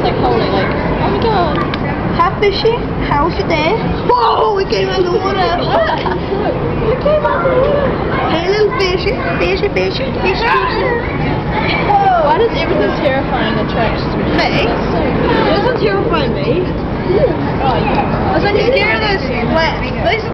like holding, like, oh my god. Hi fishy, how was your day? Whoa, we came out of the water. We came out of the water. Hey little fishy, fishy, fishy, fishy, fishy. Whoa. Why does everything terrifying attract me? Me? It doesn't terrify me. Oh, yeah. I was like, scared of those. Those